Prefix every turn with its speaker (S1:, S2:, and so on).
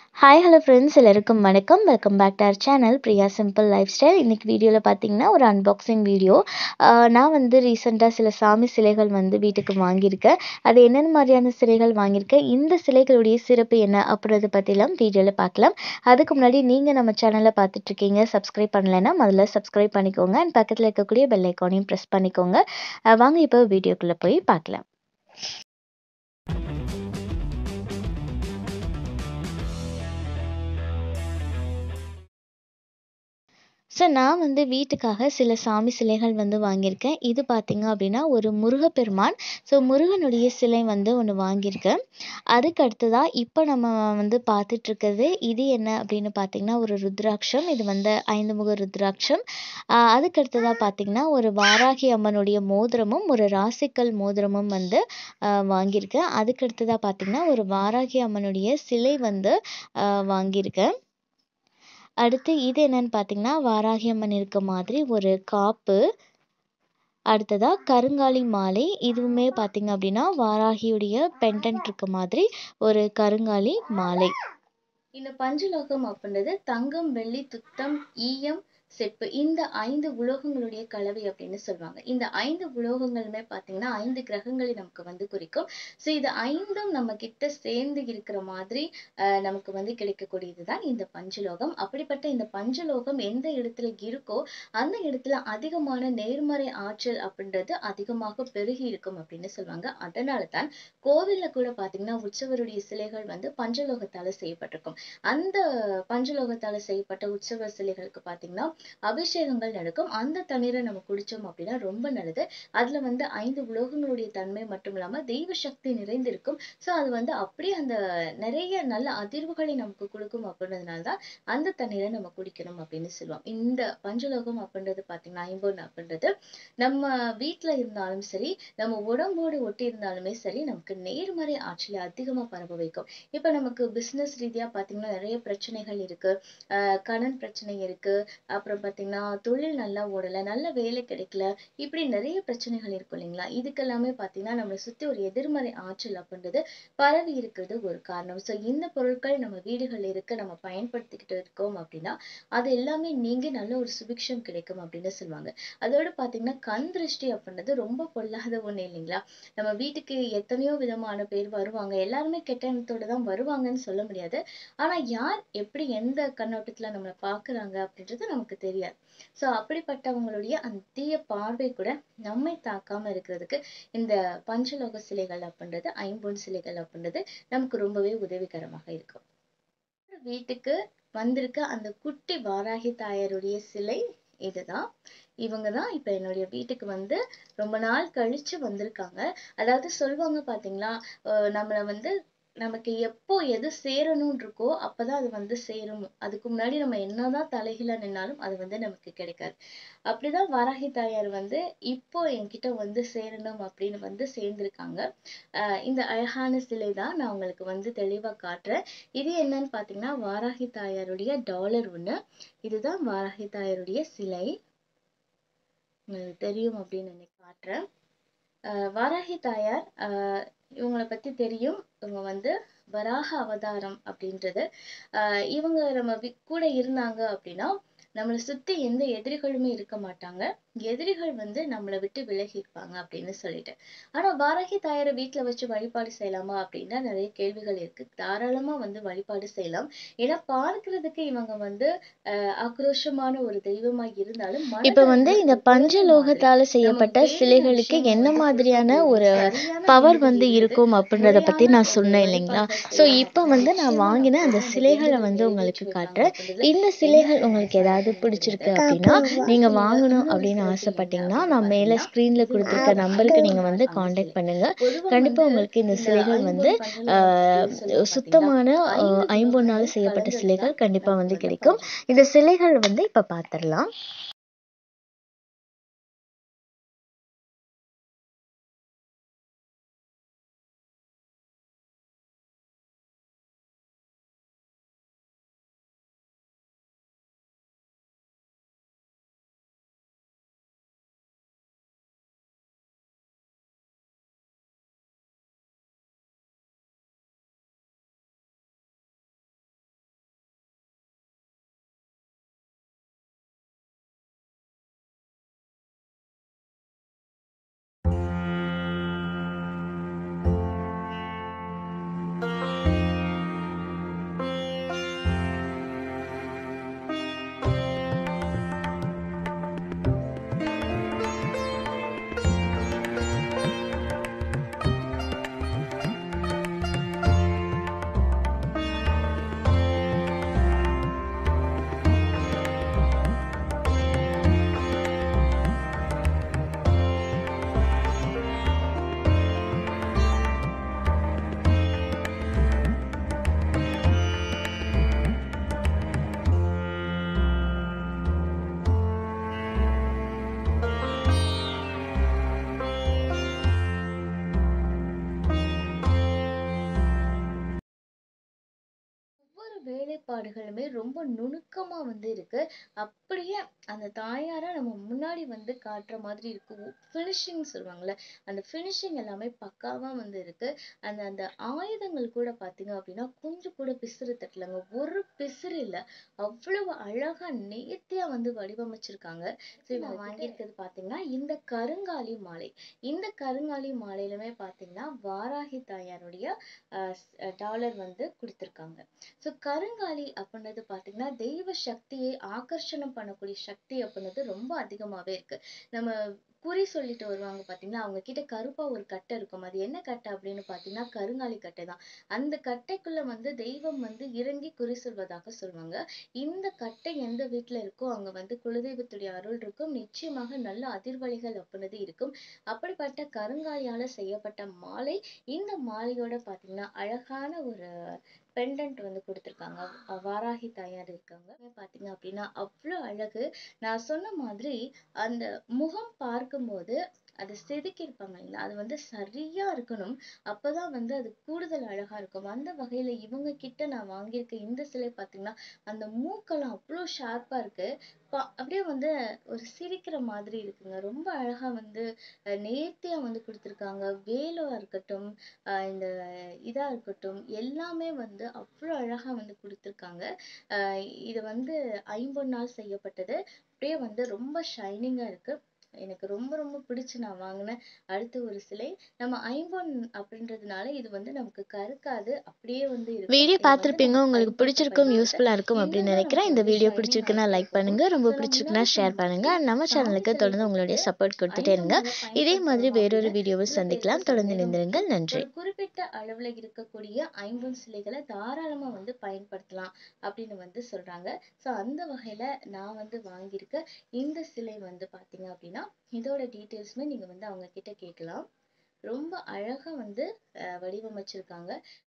S1: Hi hello friends எல்லாருக்கும் வணக்கம். Welcome back to our channel Priya simple life style. இன்றைக்கி வீடியோவில் பார்த்தீங்கன்னா ஒரு அன்பாக்சிங் வீடியோ. நான் வந்து ரீசெண்டாக சில சாமி சிலைகள் வந்து வீட்டுக்கு வாங்கியிருக்கேன். அது என்னென்ன மாதிரியான சிலைகள் வாங்கியிருக்கேன், இந்த சிலைகளுடைய சிறப்பு என்ன அப்படின்றத பற்றிலாம் வீடியோவில் பார்க்கலாம். அதுக்கு முன்னாடி நீங்கள் நம்ம சேனலை பார்த்துட்ருக்கீங்க, சப்ஸ்கிரைப் பண்ணலைன்னா முதல்ல சப்ஸ்கிரைப் பண்ணிக்கோங்க அண்ட் பக்கத்தில் இருக்கக்கூடிய பெல் ஐக்கானையும் ப்ரெஸ் பண்ணிக்கோங்க. வாங்க இப்போ வீடியோக்குள்ளே போய் பார்க்கலாம். ஸோ நான் வந்து வீட்டுக்காக சில சாமி சிலைகள் வந்து வாங்கியிருக்கேன். இது பார்த்திங்க அப்படின்னா ஒரு முருகப்பெருமான். ஸோ முருகனுடைய சிலை வந்து ஒன்று வாங்கியிருக்கேன். அதுக்கு அடுத்ததாக இப்போ நம்ம வந்து பார்த்துட்ருக்கிறது இது என்ன அப்படின்னு பார்த்திங்கன்னா ஒரு ருத்ராட்சம். இது வந்து 5 முக ருத்ராட்சம். அதுக்கு அடுத்ததாக பார்த்திங்கன்னா ஒரு வாராகி அம்மனுடைய மோதிரமும் ஒரு ராசிக்கல் மோதிரமும் வந்து வாங்கியிருக்கேன். அதுக்கு அடுத்ததாக பார்த்திங்கன்னா ஒரு வாராகி அம்மனுடைய சிலை வந்து வாங்கியிருக்கேன். அடுத்து இது என்னன்னு பார்த்தீங்கன்னா வாராகி அம்மன் இருக்க மாதிரி ஒரு காப்பு. அடுத்ததாக கருங்காலி மாலை. இதுவுமே பார்த்தீங்க அப்படின்னா வாராகியுடைய பெண்டன்ட் இருக்க மாதிரி ஒரு கருங்காலி மாலை. இந்த பஞ்சலோகம் அப்படின்றது தங்கம், வெள்ளி, துத்தம், ஈயம், செப்பு, இந்த 5 உலோகங்களுடைய கலவை அப்படின்னு சொல்லுவாங்க. இந்த 5 உலோகங்களுமே பார்த்தீங்கன்னா 5 கிரகங்களை நமக்கு வந்து குறிக்கும். ஸோ இது 5ம் நம்ம கிட்ட சேர்ந்து இருக்கிற மாதிரி நமக்கு வந்து கிடைக்கக்கூடியது தான் இந்த பஞ்சலோகம். அப்படிப்பட்ட இந்த பஞ்சலோகம் எந்த இடத்துல இருக்கோ அந்த இடத்துல அதிகமான நேர்மறை ஆற்றல் அப்படின்றது அதிகமாக பெருகி இருக்கும் அப்படின்னு சொல்லுவாங்க. அதனால தான் கோவில்ல கூட பார்த்தீங்கன்னா உற்சவருடைய சிலைகள் வந்து பஞ்சலோகத்தால செய்யப்பட்டிருக்கும். அந்த பஞ்சலோகத்தால செய்யப்பட்ட உற்சவ சிலைகளுக்கு பார்த்தீங்கன்னா அபிஷேகங்கள் நடக்கும். அந்த தண்ணீரை நம்ம குடிச்சோம் அப்படின்னா ரொம்ப நல்லது. அதுல வந்து 5 உலோகங்களுடைய தன்மை மட்டும் இல்லாம தெய்வ சக்தி நிறைந்திருக்கும். ஸோ அது வந்து அப்படியே அந்த நிறைய நல்ல அதிர்வுகளை நமக்கு கொடுக்கும் அப்படின்றதுனாலதான் அந்த தண்ணீரை நம்ம குடிக்கணும் அப்படின்னு சொல்லுவோம். இந்த பஞ்சலோகம் அப்படின்றது பார்த்தீங்கன்னா ஐம்பொன் அப்படின்றது நம்ம வீட்டுல இருந்தாலும் சரி, நம்ம உடம்போடு ஒட்டி இருந்தாலுமே சரி, நமக்கு நேர்மறை ஆற்றலை அதிகமா பரவ வைக்கும். இப்ப நமக்கு பிசினஸ் ரீதியா பாத்தீங்கன்னா நிறைய பிரச்சனைகள் இருக்கு. கடன் பிரச்சனை இருக்கு. அப்புறம் பாத்தீங்கன்னா தொழில் நல்லா ஓடல, நல்ல வேலை கிடைக்கல, இப்படி நிறைய பிரச்சனைகள் இருக்கும் இல்லைங்களா? இதுக்கெல்லாமே பாத்தீங்கன்னா நம்மளை சுத்தி ஒரு எதிர்மறை ஆற்றல் அப்படின்றது பரவி இருக்கிறது ஒரு காரணம். ஸோ இந்த பொருட்கள் நம்ம வீடுகள் இருக்கு, நம்ம பயன்படுத்திக்கிட்டு இருக்கோம் அப்படின்னா அது எல்லாமே நீங்க நல்ல ஒரு சுபிக்ஷம் கிடைக்கும் அப்படின்னு சொல்லுவாங்க. அதோட பாத்தீங்கன்னா கண் திருஷ்டி அப்படின்றது ரொம்ப பொல்லாத ஒண்ணு இல்லைங்களா? நம்ம வீட்டுக்கு எத்தனையோ விதமான பேர் வருவாங்க, எல்லாருமே கெட்ட எண்ணத்தோட தான் வருவாங்கன்னு சொல்ல முடியாது. ஆனா யார் எப்படி எந்த கண்ணோட்டத்துல நம்மளை பாக்குறாங்க அப்படின்றது நமக்கு தெரியாது. சோ அப்படிப்பட்டவங்களுடைய அந்த தீய பார்வை கூட நம்மை தாக்காம இருக்கிறதுக்கு இந்த பஞ்சலோக சிலைகள் அப்படின்றது, ஐம்பொன் சிலைகள் அப்படின்றது நமக்கு ரொம்பவே உதவிகரமாக இருக்கும். வீட்டுக்கு வந்திருக்க அந்த குட்டி வாராகி தாயாருடைய சிலை இதுதான். இவங்கதான் இப்ப என்னுடைய வீட்டுக்கு வந்து ரொம்ப நாள் கழிச்சு வந்திருக்காங்க. அதாவது சொல்லுவாங்க பாத்தீங்களா, நம்மள வந்து நமக்கு எப்போ எது சேரணும்னு இருக்கோ அப்பதான் அது வந்து சேரும். அதுக்கு முன்னாடி நம்ம என்னதான் தலைகீழா நின்னாலும் அது வந்து நமக்கு கிடைக்காது. அப்படிதான் வாராகி தாயார் வந்து இப்போ என்கிட்ட வந்து சேரணும் அப்படின்னு வந்து சேர்ந்திருக்காங்க. இந்த அழகான சிலை தான் நான் உங்களுக்கு வந்து தெளிவா காட்டுறேன். இது என்னன்னு பாத்தீங்கன்னா வாராகி தாயாருடைய டாலர் ஒண்ணு. இதுதான் வாராகி தாயாருடைய சிலை. உங்களுக்கு தெரியும் அப்படின்னு நினைக்க காட்டுறேன். வாராகி தாயார் இவங்களை பத்தி தெரியும். இவங்க வந்து வராக அவதாரம் அப்படின்றது. இவங்க நம்ம கூட இருந்தாங்க அப்படின்னா நம்மளை சுத்தி எந்த எதிரிகளுமே இருக்க மாட்டாங்க. எதிரிகள் வந்து நம்மளை விட்டு விலகி இருப்பாங்க அப்படின்னு சொல்லிட்டு. ஆனா வாராகி தாயாரை வீட்டுல வச்சு வழிபாடு செய்யலாமா அப்படின்னா நிறைய கேள்விகள் இருக்கு. தாராளமா வந்து வழிபாடு செய்யலாம். ஏன்னா பார்க்கிறதுக்கு இவங்க வந்து ஆக்ரோஷமான ஒரு தெய்வமா இருந்தாலும் இப்ப வந்து இந்த பஞ்சலோகத்தால செய்யப்பட்ட சிலைகளுக்கு என்ன மாதிரியான ஒரு பவர் வந்து இருக்கும் அப்படின்றத பத்தி நான் சொன்னேன் இல்லைங்களா? ஸோ இப்போ வந்து நான் வாங்கின அந்த சிலைகளை வந்து உங்களுக்கு காட்டுறேன். இந்த சிலைகள் உங்களுக்கு ஏதாவது பிடிச்சிருக்கு அப்படின்னா நீங்க வாங்கணும் அப்படின்னு ஆசைப்பட்டீங்கன்னா நான் மேல ஸ்கிரீன்ல கொடுத்துருக்க நம்பருக்கு நீங்க வந்து காண்டாக்ட் பண்ணுங்க. கண்டிப்பா உங்களுக்கு இந்த சிலைகள் வந்து சுத்தமான ஐம்பொன்னால செய்யப்பட்ட சிலைகள் கண்டிப்பா வந்து கிடைக்கும். இந்த சிலைகள் வந்து இப்ப பார்த்திடலாம். வேலைப்பாடுகளுமே ரொம்ப நுணுக்கமா வந்து இருக்கு. அப்படியே அந்த தாயார நம்ம முன்னாடி வந்து காட்டுற மாதிரி இருக்கு. ஃபினிஷிங் சொல்லுவாங்கல்ல, அந்த ஃபினிஷிங் எல்லாமே பக்காவா வந்து இருக்கு. அந்த அந்த ஆயுதங்கள் கூட பாத்தீங்க அப்படின்னா கொஞ்சம் கூட பிசுறு தட்டலங்க. ஒரு பிசுறு இல்ல. அவ்வளவு அழகா நேர்த்தியா வந்து வடிவமைச்சிருக்காங்க. நான் வாங்கியிருக்கிறது பாத்தீங்கன்னா இந்த கருங்காலி மாலை. இந்த கருங்காலி மாலையிலுமே பாத்தீங்கன்னா வாராகி தாயாருடைய டாலர் வந்து கொடுத்திருக்காங்க. ஸோ கருங்காலி அப்படின்றது பாத்தீங்கன்னா தெய்வ சக்தியை ஆகர்ஷணம் பண்ணக்கூடிய சக்தி அப்படின்றது ரொம்ப அதிகமாவே இருக்கு. நம்ம குறி சொல்லிட்டு வருவாங்க பாத்தீங்களா, அவங்க கிட்ட கருப்பா ஒரு கட்டை இருக்கும். அது என்ன கட்டை அப்படின்னு பாத்தீங்கன்னா கருங்காலி கட்டை தான். அந்த கட்டைக்குள்ள வந்து தெய்வம் வந்து இறங்கி குறி சொல்வதாக சொல்லுவாங்க. இந்த கட்டை எந்த வீட்டுல இருக்கோ அங்க வந்து குலதெய்வத்துடைய அருள் இருக்கும். நிச்சயமாக நல்ல அதிர்வலைகள் அப்படின்றது இருக்கும். அப்படிப்பட்ட கருங்காலியால செய்யப்பட்ட மாலை. இந்த மாலையோட பாத்தீங்கன்னா அழகான ஒரு பெண்டன்ட் வந்து கொடுத்திருக்காங்க. வாராகி தாயார் இருக்காங்க. பாத்தீங்க அப்படின்னா அவ்வளவு அழகு. நான் சொன்ன மாதிரி அந்த முகம் பார்க்கும்போது அதை செதுக்கி இருப்பாங்க இல்லைங்களா, அது வந்து சரியா இருக்கணும். அப்பதான் வந்து அது கூடுதல் அழகா இருக்கும். அந்த வகையில இவங்க கிட்ட நான் வாங்கியிருக்க இந்த சிலை பாத்தீங்கன்னா அந்த மூக்கெல்லாம் அவ்வளவு ஷார்ப்பா இருக்கு. அப்படியே வந்து ஒரு சிரிக்கிற மாதிரி இருக்குங்க. ரொம்ப அழகா வந்து நேர்த்தியா வந்து கொடுத்திருக்காங்க. வேலா இருக்கட்டும், இந்த இதா இருக்கட்டும், எல்லாமே வந்து அவ்வளவு அழகா வந்து கொடுத்திருக்காங்க. இது வந்து ஐம்பொன்னால் செய்யப்பட்டது. அப்படியே வந்து ரொம்ப ஷைனிங்கா இருக்கு. எனக்கு ரொம்ப ரொம்ப பிடிச்சு நான் வாங்கினேன். அடுத்த ஒரு சிலை நம்ம ஐம்பொன் அப்படின்றதுனால இது வந்து நமக்கு கருக்காது, அப்படியே வந்து இருக்கும்.
S2: வீடியோ
S1: இது வந்து
S2: பார்த்துருப்பீங்க,
S1: நம்ம
S2: உங்களுக்கு பிடிச்சிருக்கும், யூஸ்ஃபுல்லாக இருக்கும் அப்படின்னு நினைக்கிறேன். இந்த வீடியோ பிடிச்சிருக்குன்னா லைக் பண்ணுங்க, ரொம்ப பிடிச்சிருக்குன்னா ஷேர் பண்ணுங்க. நம்ம சேனலுக்கு தொடர்ந்து உங்களுடைய சப்போர்ட் கொடுத்துட்டே இருங்க. இதே மாதிரி வேறொரு வீடியோவை சந்திக்கலாம். தொடர்ந்து இணைந்திருங்கள். நன்றி.
S1: ஒரு குறிப்பிட்ட அளவுல இருக்கக்கூடிய ஐம்பொன் சிலைகளை தாராளமா வந்து பயன்படுத்தலாம் அப்படின்னு வந்து சொல்றாங்க. சோ அந்த வகையில நான் வந்து வாங்கியிருக்க இந்த சிலை வந்து பாத்தீங்க அப்படின்னா இதோட டீட்டெயில்ஸுமே நீங்க வந்து அவங்க கிட்ட கேட்கலாம். ரொம்ப அழகா வந்து வடிவமைச்சிருக்காங்க.